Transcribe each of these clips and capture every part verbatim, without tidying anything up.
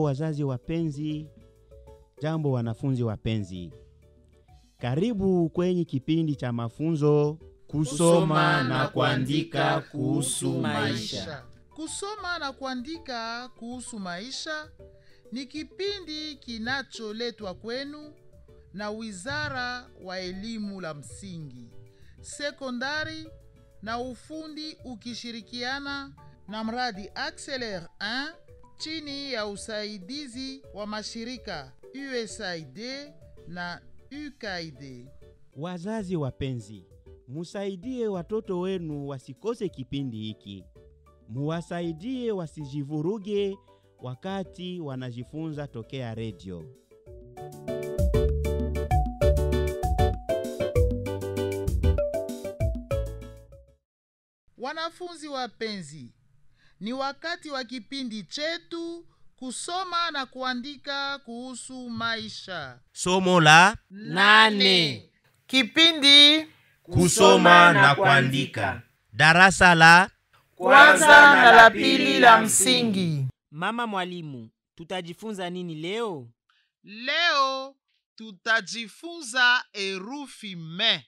wazazi wapenzi, jambo wanafunzi wapenzi. Karibu kwenye kipindi cha mafunzo kusoma na kuandika kuhusu maisha. Kusoma na kuandika kuhusu maisha ni kipindi kinacholetwa kwenu na Wizara wa Elimu la Msingi, Sekondari na Ufundi ukishirikiana na mradi Acceler moja chini ya usaidizi wa mashirika U S A I D na U K A I D. Wazazi wapenzi, musaidie watoto wenu wasikose kipindi hiki. Muwasaidie wasijivuruge wakati wanajifunza tokea radio. Wanafunzi wapenzi, ni wakati wa kipindi chetu kusoma na kuandika kuhusu maisha. Somo la nane. Kipindi kusoma na kuandika. Darasa la kwanza na la pili la msingi. Mama mwalimu, tutajifunza nini leo? Leo tutajifunza herufi me.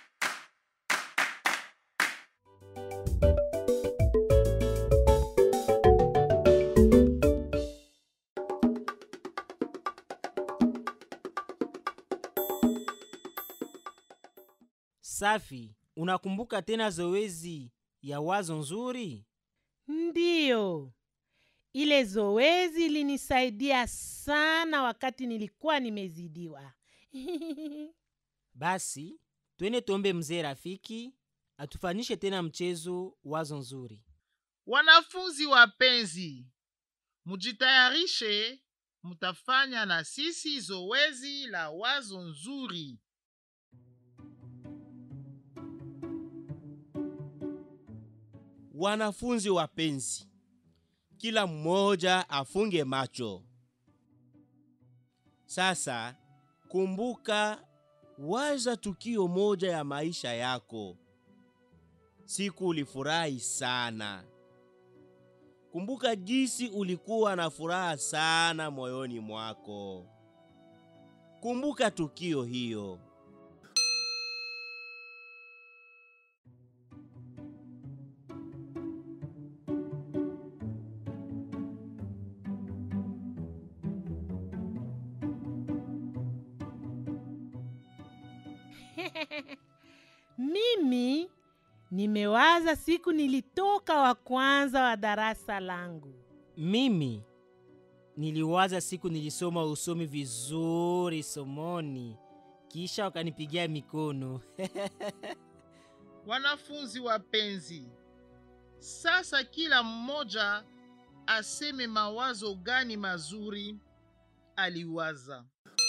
Safi, unakumbuka tena zoezi ya wazo nzuri? Ndiyo. Ile zoezi linisaidia sana wakati nilikuwa nimezidiwa. Basi, twende tuombe mzee rafiki atufanyishe tena mchezo wazo nzuri. Wanafunzi wapenzi, mujitayarishe, mutafanya na sisi zoezi la wazo nzuri. Wanafunzi wapenzi, kila mmoja afunge macho. Sasa kumbuka, waza tukio moja ya maisha yako. Siku ulifurahi sana. Kumbuka jinsi ulikuwa na furaha sana moyoni mwako. Kumbuka tukio hiyo. Mimi nimewaza siku nilitoka wa kwanza wa darasa langu. Mimi niliwaza siku nilisoma usomi vizuri somoni, kisha wakanipigia mikono. Wanafunzi wapenzi, sasa kila mmoja aseme mawazo gani mazuri aliwaza.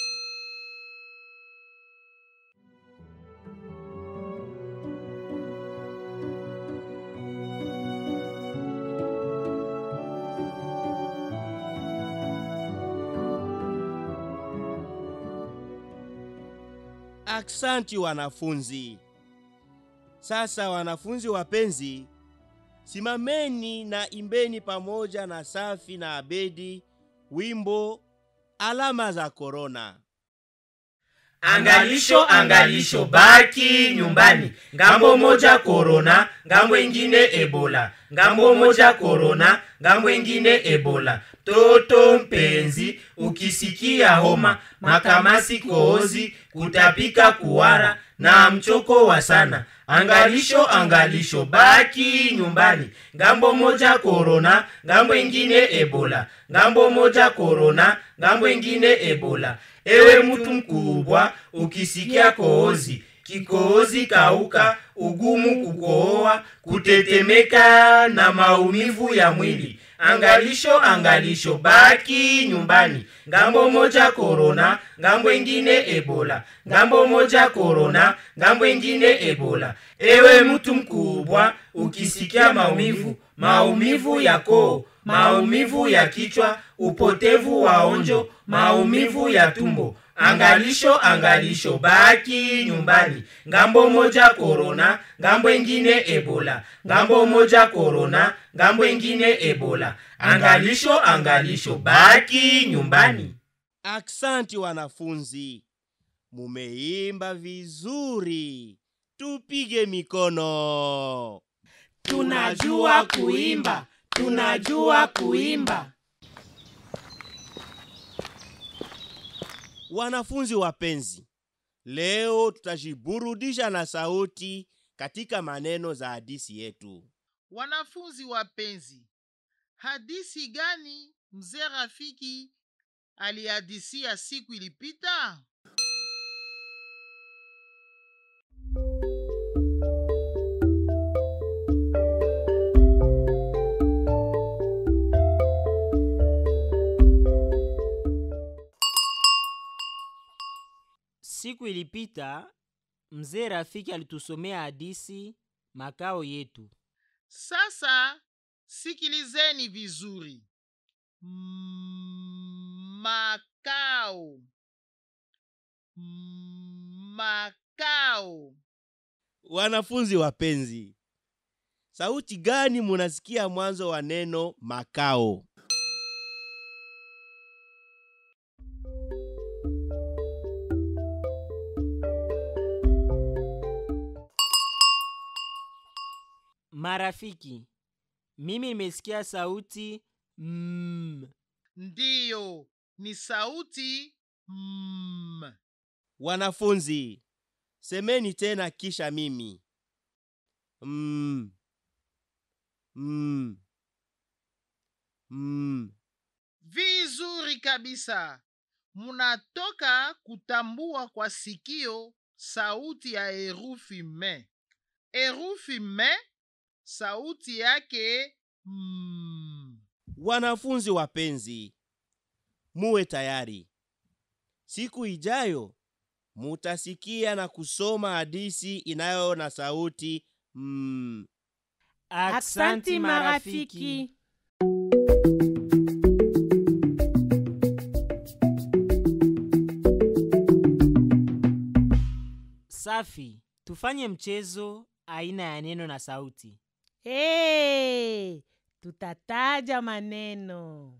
Aksanti wanafunzi. Sasa wanafunzi wapenzi, simameni na imbeni pamoja na Safi na Abedi wimbo alama za korona. Angalisho, angalisho, baki nyumbani. Ngambo moja korona, ngambo ingine ebola. Ngambo moja korona, ngambo ingine ebola. Toto mpenzi, ukisikia homa, makamasi, kohozi, kutapika, kuwara na mchoko wa sana. Angalisho, angalisho, baki nyumbani. Ngambo moja korona, ngambo ingine ebola. Ngambo moja korona, ngambo ingine ebola. Ewe mtu mkubwa, ukisikia kohozi, kikohozi kauka, ugumu kukohoa, kutetemeka na maumivu ya mwili. Angalisho, angalisho, baki nyumbani. Ngambo moja korona, ngambo ingine ebola. Ngambo moja korona, ngambo ingine ebola. Ewe mtu mkubwa, ukisikia maumivu, maumivu ya koo, maumivu ya kichwa, upotevu wa onjo, maumivu ya tumbo. Angalisho, angalisho, baki nyumbani. Ngambo moja corona, ngambo ingine Ebola. Ngambo moja corona, ngambo ingine Ebola. Angalisho, angalisho, baki nyumbani. Aksanti wanafunzi, mumeimba vizuri. Tupige mikono. Tunajua kuimba, tunajua kuimba. Wanafunzi wapenzi, leo tutajiburudisha na sauti katika maneno za hadithi yetu. Wanafunzi wapenzi, hadithi gani mzee Rafiki alihadithia siku ilipita? Siku ilipita, mzee Rafiki alitusomea hadithi makao yetu. Sasa sikilizeni vizuri. Mm, Makao. Mm, Makao. Wanafunzi wapenzi, sauti gani munasikia mwanzo wa neno makao? Marafiki, mimi nimesikia sauti mm. Ndiyo, ni sauti mm. Wanafunzi, semeni tena kisha mimi. Mm. Mm. Mm. Vizuri kabisa. Munatoka kutambua kwa sikio sauti ya herufi me. Herufi me, sauti yake mm. Wanafunzi wapenzi, muwe tayari. Siku ijayo mutasikia na kusoma hadithi inayo na sauti mm. Aksanti marafiki. Safi, tufanye mchezo aina ya neno na sauti. Hey, tutataja maneno.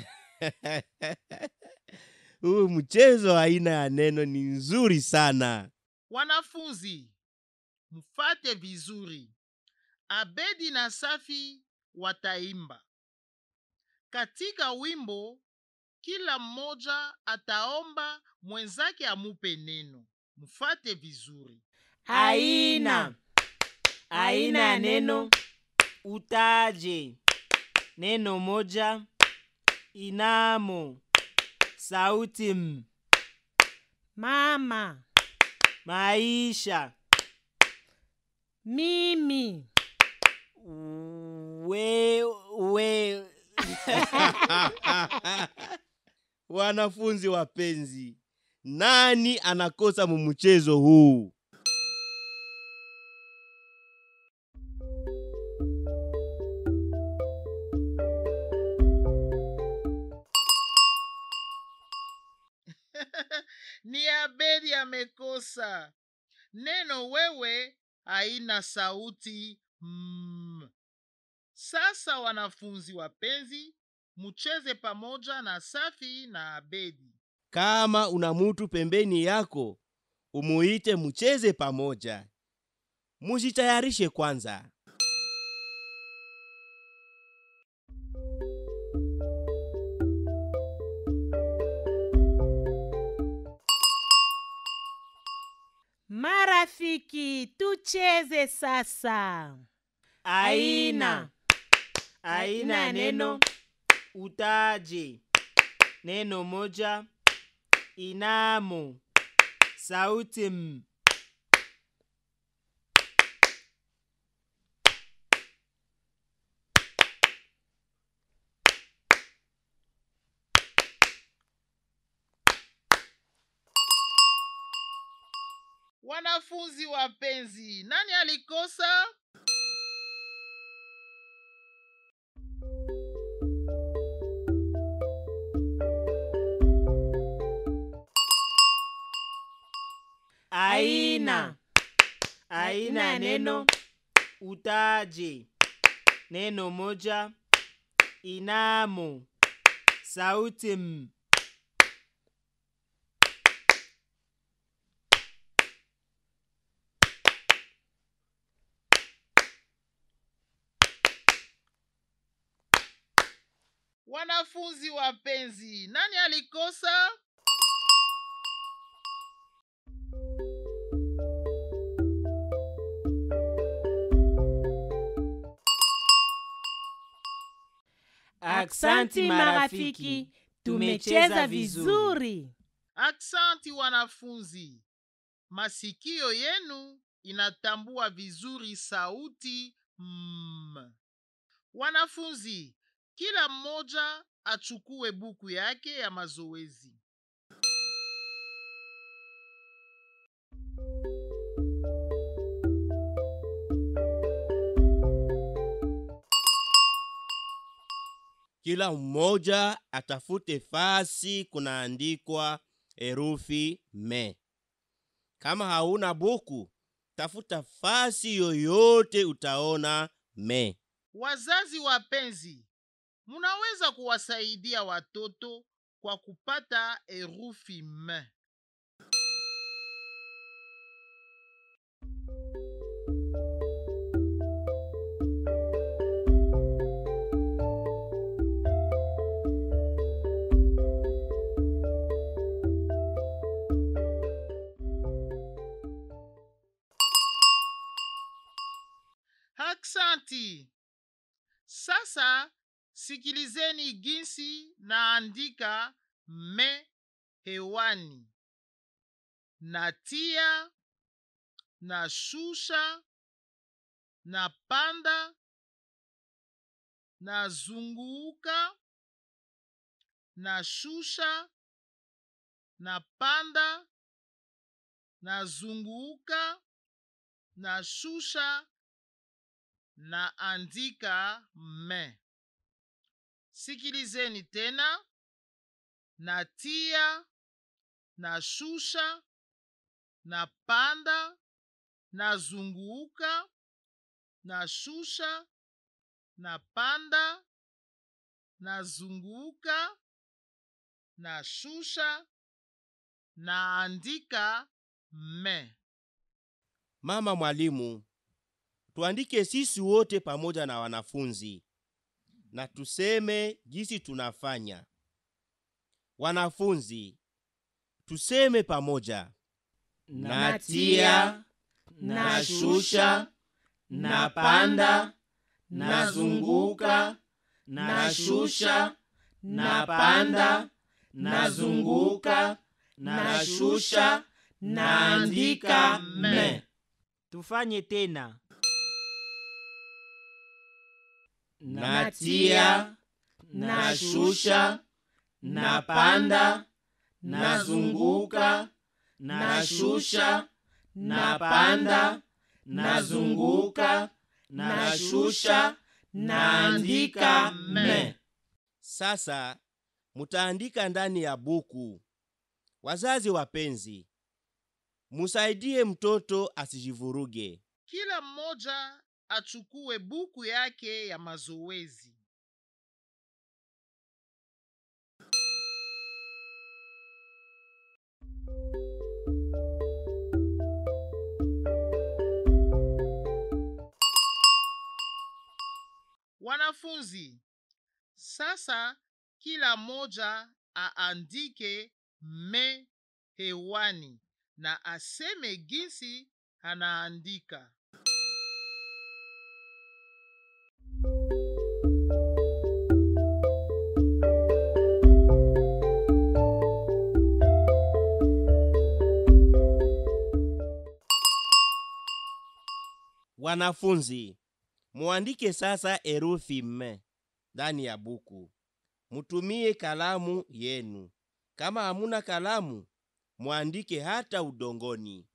Huu mchezo aina ya neno ni nzuri sana. Wanafunzi, mfate vizuri. Abedi na Safi wataimba. Katika wimbo, kila mmoja ataomba mwenzake amupe neno. Mfate vizuri. Aina. Aina ya neno. Utaje. Neno moja. Inamo. Sauti m. Mama. Maisha. Mimi. We, we. Wanafunzi wapenzi, nani anakosa mumuchezo huu? Ni Abedi amekosa. Neno wewe haina sauti mm. Sasa wanafunzi wapenzi, mucheze pamoja na Safi na Abedi. Kama una mutu pembeni yako, umuite mucheze pamoja. Mujitayarishe kwanza. Marafiki, tucheze sasa. Aina. Aina ya neno. Utaje. Neno moja. Inamo. Sauti m. Wanafunzi wapenzi, nani alikosa? aina. Aina ya neno utaje. Neno moja, inamo, sauti m. Wanafunzi wapenzi, nani alikosa? Aksanti marafiki, tumecheza vizuri. Aksanti wanafunzi, masikio yenu inatambua vizuri sauti mm. Wanafunzi, kila mmoja achukue buku yake ya mazoezi. Kila mmoja atafute fasi kunaandikwa herufi me. Kama hauna buku, tafuta fasi yoyote utaona me. Wazazi wapenzi, munaweza kuwasaidia watoto kwa kupata herufi me. Aksanti. Sasa sikilizeni jinsi naandika me hewani. Natia, nashusha, napanda, nazunguka, nashusha, napanda, nazunguka, nashusha, naandika me. Sikilizeni tena. Natia, nashusha, napanda, nazunguka, nashusha, napanda, nazunguka, nashusha, naandika me. Mama mwalimu, tuandike sisi wote pamoja na wanafunzi na tuseme jinsi tunafanya. Wanafunzi, tuseme pamoja. Natia, nashusha, napanda, nazunguka, nashusha, napanda, nazunguka, nashusha, naandika me. Tufanye tena. Natia, nashusha, napanda, nazunguka, nashusha, napanda, nazunguka, nashusha, naandika me. Sasa mutaandika ndani ya buku. Wazazi wapenzi, musaidie mtoto asijivuruge. Kila mmoja achukue buku yake ya mazoezi. Wanafunzi, sasa kila mmoja aandike me hewani na aseme jinsi anaandika. Wanafunzi, muandike sasa herufi me ndani ya buku. Mutumie kalamu yenu. Kama hamuna kalamu, muandike hata udongoni.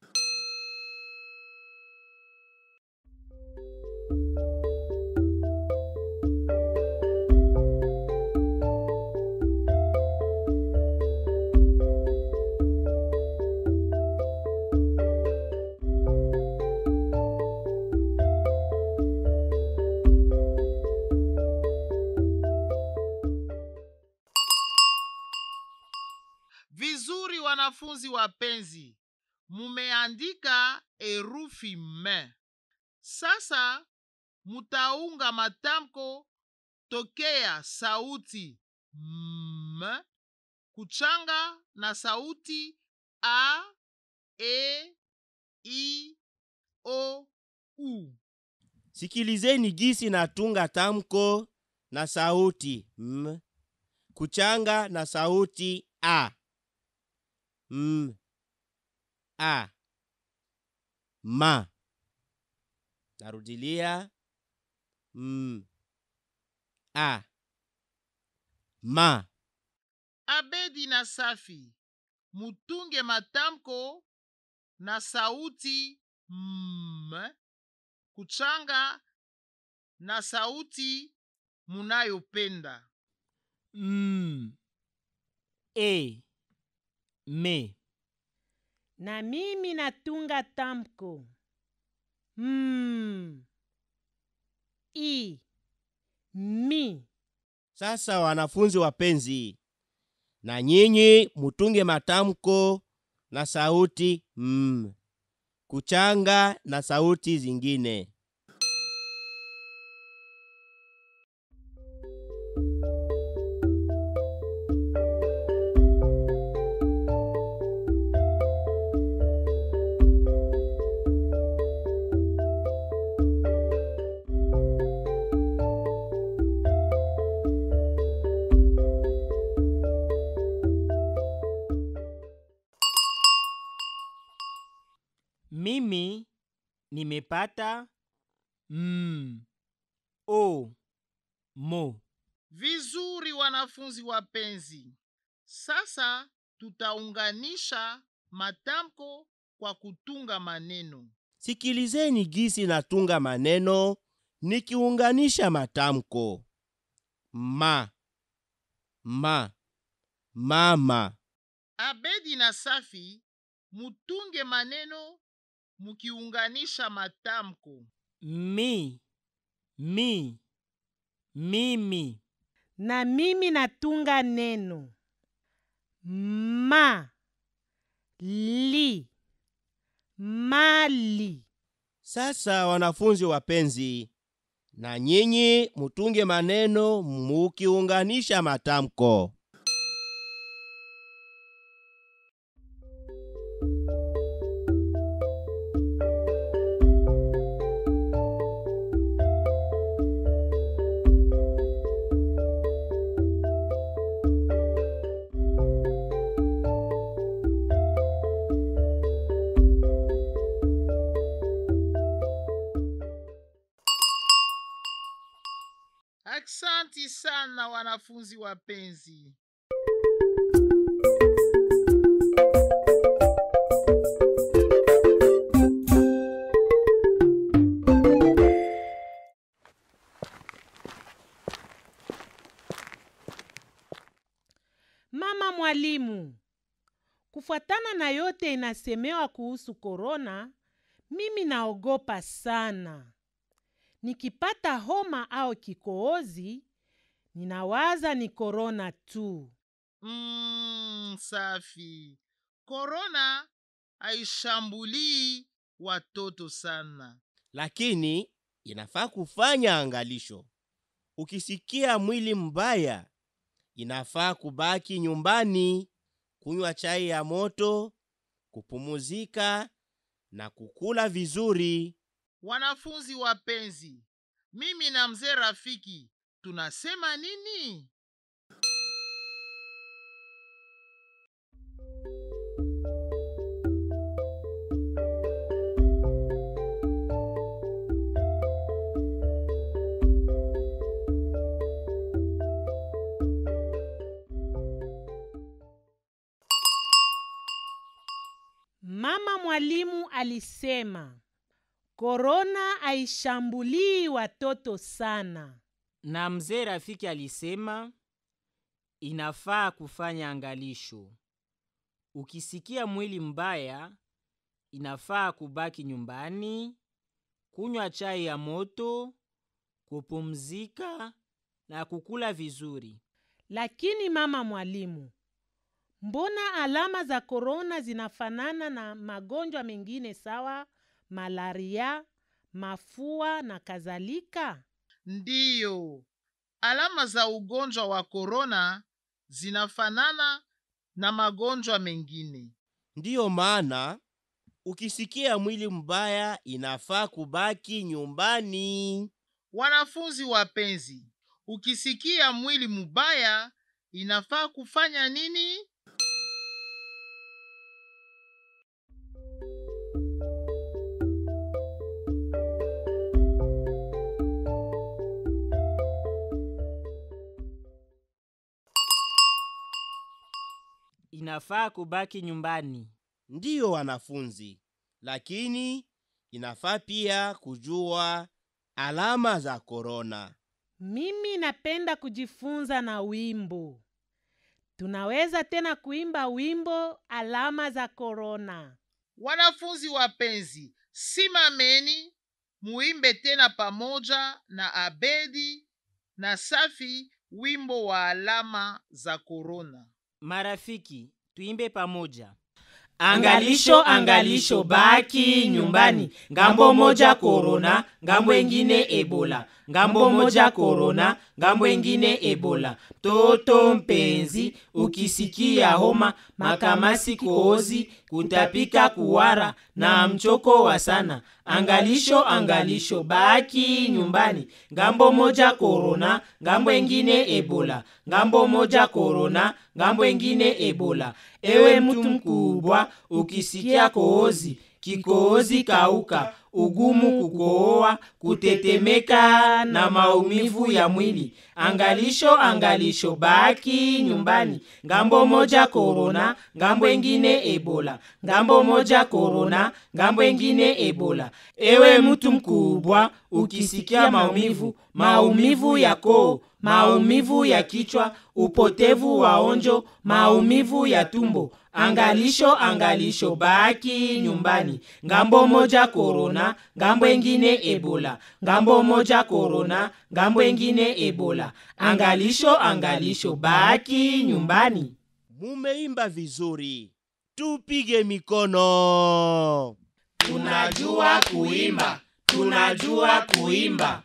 wanafunzi wapenzi, mumeandika herufi m. Sasa mutaunga matamko tokea sauti m kuchanga na sauti a, e, i, o, u. Sikilizeni gisi natunga tamko na sauti m kuchanga na sauti a. M, a, ma. Narudilia. M, a, ma. Abedi na Safi, mutunge matamko na sauti m kuchanga na sauti munayopenda. Mm. E. Me. Na mimi natunga tamko mm. I. Mi. Sasa wanafunzi wapenzi, na nyinyi mutunge matamko na sauti m kuchanga na sauti zingine. Mimi nimepata mm. O. Mo. Vizuri wanafunzi wapenzi. Sasa tutaunganisha matamko kwa kutunga maneno. Sikilizeni gisi natunga maneno nikiunganisha matamko. Ma, ma, mama. Abedi na Safi, mutunge maneno mukiunganisha matamko. Mi. Mi. Mimi. Na mimi natunga neno ma li mali. Sasa wanafunzi wapenzi, na nyinyi mutunge maneno mukiunganisha matamko. Aksanti sana wanafunzi wapenzi. Mama mwalimu, kufuatana na yote inasemewa kuhusu korona, mimi naogopa sana. Nikipata homa au kikohozi, ninawaza ni korona tu. Mm, Safi. Korona haishambulii watoto sana. Lakini inafaa kufanya angalisho. Ukisikia mwili mbaya, inafaa kubaki nyumbani, kunywa chai ya moto, kupumuzika na kukula vizuri. Wanafunzi wapenzi, mimi na mzee Rafiki tunasema nini? Mama mwalimu alisema korona haishambulii watoto sana. Na mzee Rafiki alisema inafaa kufanya angalisho. Ukisikia mwili mbaya, inafaa kubaki nyumbani, kunywa chai ya moto, kupumzika na kukula vizuri. Lakini mama mwalimu, Mbona alama za korona zinafanana na magonjwa mengine sawa malaria, mafua na kadhalika? Ndiyo, alama za ugonjwa wa korona zinafanana na magonjwa mengine. Ndiyo maana ukisikia mwili mbaya inafaa kubaki nyumbani. Wanafunzi wapenzi, ukisikia mwili mubaya inafaa kufanya nini? Inafaa kubaki nyumbani. Ndiyo wanafunzi, lakini inafaa pia kujua alama za korona. Mimi napenda kujifunza na wimbo. Tunaweza tena kuimba wimbo alama za korona. Wanafunzi wapenzi, simameni muimbe tena pamoja na Abedi na Safi wimbo wa alama za korona. Marafiki, tuimbe pamoja. Angalisho, angalisho, baki nyumbani. Ngambo moja korona, ngambo ingine ebola. Ngambo moja korona, ngambo ingine ebola. Toto mpenzi, ukisikia homa, makamasi, kohozi, kutapika, kuwara na mchoko wa sana. Angalisho, angalisho, baki nyumbani. Ngambo moja korona, ngambo ingine ebola. Ngambo moja korona, ngambo ingine ebola. Ewe mtu mkubwa, ukisikia kohozi, kikohozi kauka, ugumu kukohoa, kutetemeka na maumivu ya mwili. Angalisho, angalisho, baki nyumbani. Ngambo moja korona, ngambo ingine ebola. Ngambo moja korona, ngambo ingine ebola. Ewe mtu mkubwa, ukisikia maumivu, maumivu ya koo, maumivu ya kichwa, upotevu wa onjo, maumivu ya tumbo. Angalisho, angalisho, baki nyumbani. Ngambo moja korona, ngambo ingine ebola. Ngambo moja korona, ngambo ingine ebola. Angalisho, angalisho, baki nyumbani. Mumeimba vizuri. Tupige mikono. Tunajua kuimba, tunajua kuimba.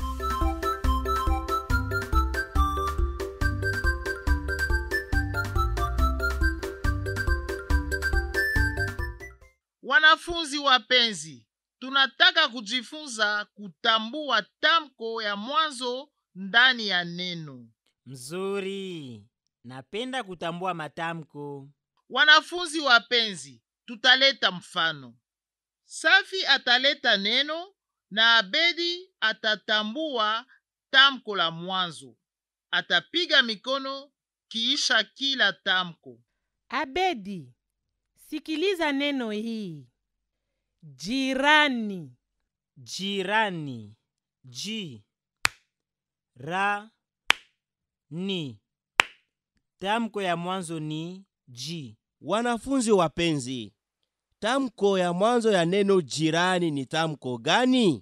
Wanafunzi wapenzi, tunataka kujifunza kutambua tamko ya mwanzo ndani ya neno. Mzuri. Napenda kutambua matamko. Wanafunzi wapenzi, tutaleta mfano. Safi ataleta neno na Abedi atatambua tamko la mwanzo. Atapiga mikono kiisha kila tamko. Abedi, sikiliza neno hii. Jirani. Jirani. Ji. Ra. Ni. Tamko ya mwanzo ni ji. Wanafunzi wapenzi, tamko ya mwanzo ya neno jirani ni tamko gani?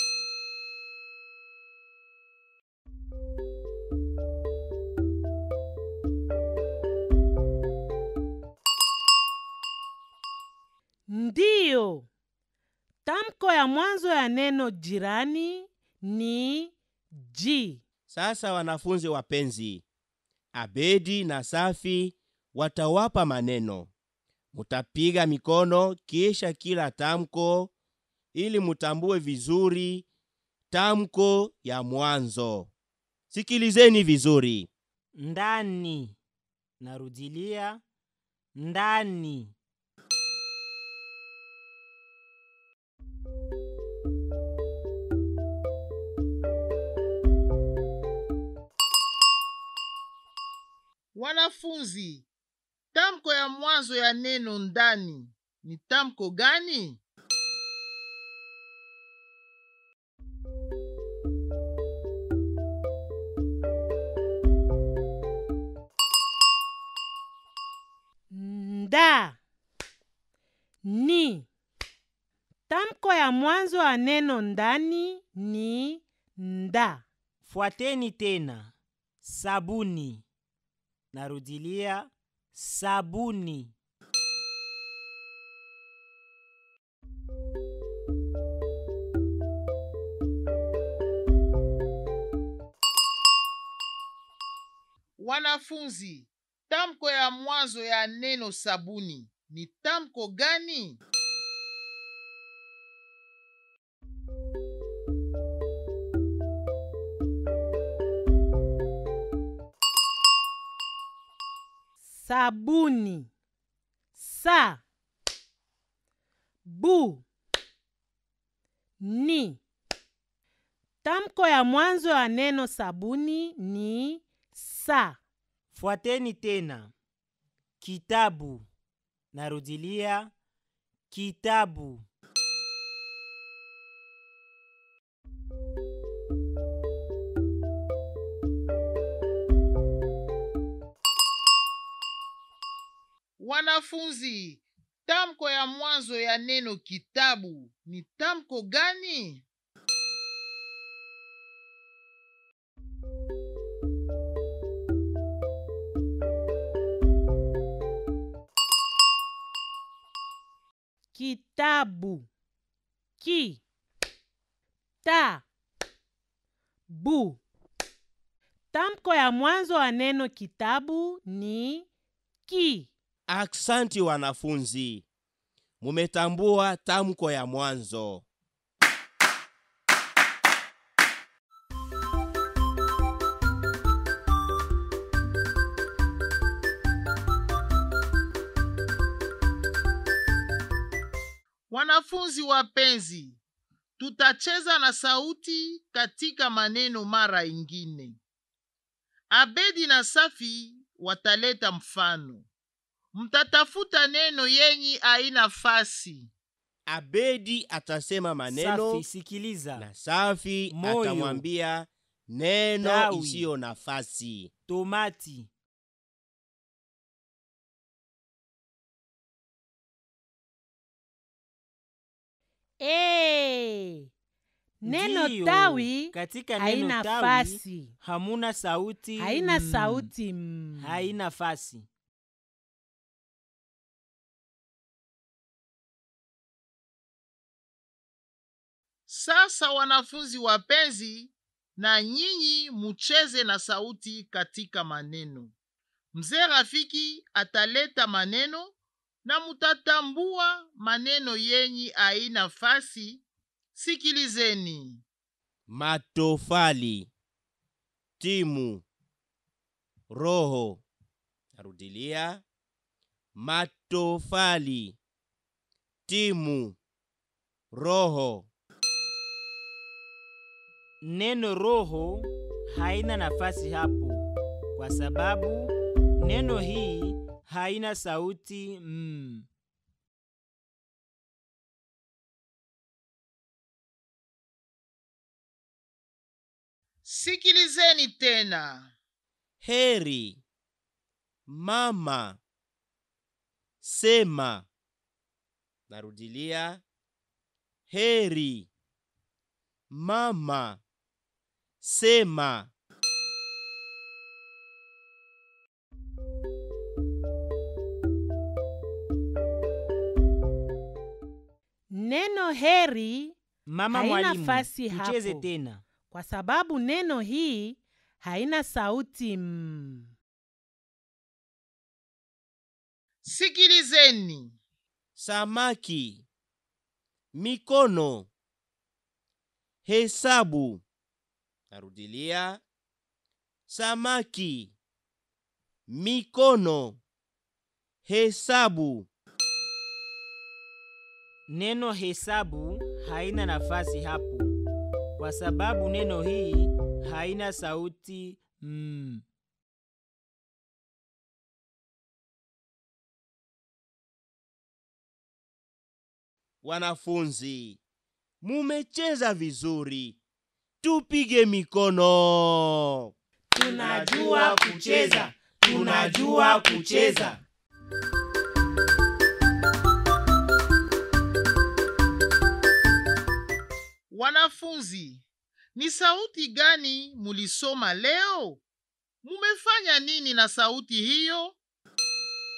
Ndiyo. Tamko ya mwanzo ya neno jirani ni ji. Sasa wanafunzi wapenzi, Abedi na Safi watawapa maneno. Mutapiga mikono kisha kila tamko ili mutambue vizuri tamko ya mwanzo. Sikilizeni vizuri. Ndani. Narudilia. Ndani. Wanafunzi, tamko ya mwanzo ya neno ndani ni tamko gani? Nda. Ni. Tamko ya mwanzo ya neno ndani ni nda. Fuateni tena. Sabuni. Narudilia. sabuni. Wanafunzi, tamko ya mwanzo ya neno sabuni ni tamko gani? Sabuni. Sa. Bu. Ni. Tamko ya mwanzo ya neno sabuni ni sa. Fuateni tena. Kitabu. Narudilia, kitabu. Wanafunzi, tamko ya mwanzo ya neno kitabu ni tamko gani? Kitabu. Ki. Ta. Bu. Tamko ya mwanzo wa neno kitabu ni ki. Aksanti wanafunzi, mumetambua tamko ya mwanzo. Wanafunzi wapenzi, tutacheza na sauti katika maneno mara ingine. Abedi na Safi wataleta mfano. Mtatafuta neno yenye haina fasi. Abedi atasema maneno Safi, sikiliza. na Safi Moyo. atamwambia neno Tawi. isiyo nafasi. Tomati. E. Neno Ndiyo, tawi katika haina neno tawi fasi. hamuna sauti. Haina mm. sauti mm. Haina fasi. Sasa wanafunzi wapenzi, na nyinyi mucheze na sauti katika maneno. Mzee Rafiki ataleta maneno na mutatambua maneno yenye haina fasi. Sikilizeni. Matofali, timu, roho. Narudilia, matofali, timu, roho. Neno roho haina nafasi hapo, kwa sababu neno hii haina sauti mm. Sikilizeni tena. Heri, mama, sema. Narudilia, heri, mama, sema. Neno heri Mama haina mwalimu, fasi tucheze hapo, tena. kwa sababu neno hii haina sauti mm. Sikilizeni. Samaki, mikono, hesabu. Narudilia, samaki, mikono, hesabu. Neno hesabu haina nafasi hapo, kwa sababu neno hii haina sauti mm. Wanafunzi, mumecheza vizuri. Tupige mikono. Tunajua kucheza, tunajua kucheza. Wanafunzi, ni sauti gani mulisoma leo? Mumefanya nini na sauti hiyo?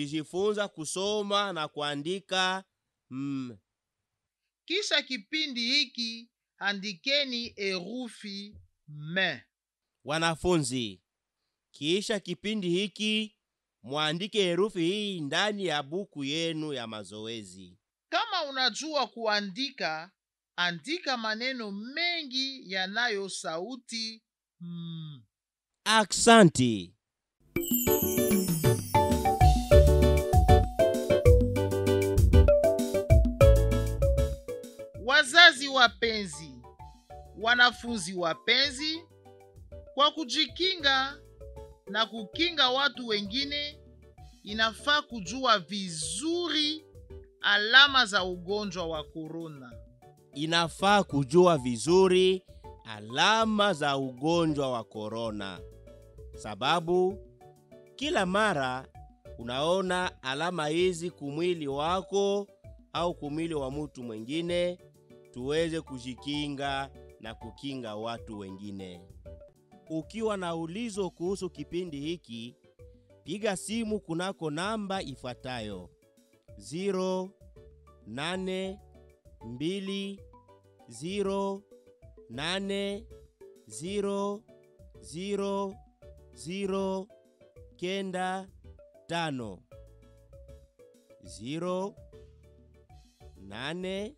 tulijifunza kusoma na kuandika mm. Kisha kipindi hiki andikeni herufi M. Wanafunzi, kisha kipindi hiki muandike herufi hii ndani ya buku yenu ya mazoezi. Kama unajua kuandika, andika maneno mengi yanayo sauti M. Aksanti. Wazazi wapenzi, wanafunzi wapenzi, kwa kujikinga na kukinga watu wengine, inafaa kujua vizuri alama za ugonjwa wa korona. Inafaa kujua vizuri alama za ugonjwa wa korona, sababu kila mara unaona alama hizi kumwili wako au kumwili wa mtu mwingine, tuweze kujikinga na kukinga watu wengine. Ukiwa na ulizo kuhusu kipindi hiki, piga simu kunako namba ifuatayo: zero nane mbili zero nane zero zero zero kenda tano zero nane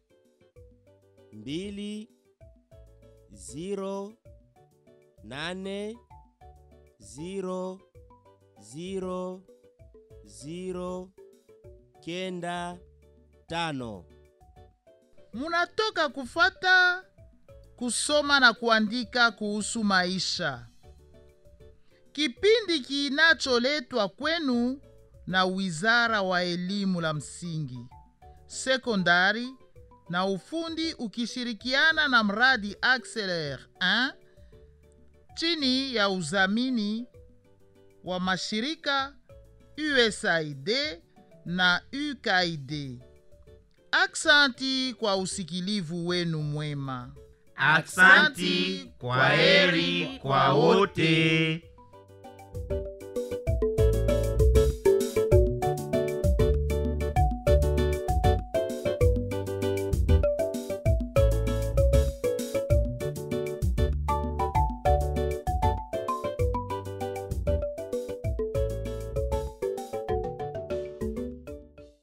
mbili zero nane zero zero zero kenda tano. Munatoka kufata kusoma na kuandika kuhusu maisha, kipindi kinacholetwa kwenu na Wizara wa Elimu la Msingi, Sekondari na Ufundi, ukishirikiana na mradi Accélère un chini ya uzamini wa mashirika U S A I D na U K A I D. Aksanti kwa usikilivu wenu mwema. Aksanti, kwa heri kwa wote.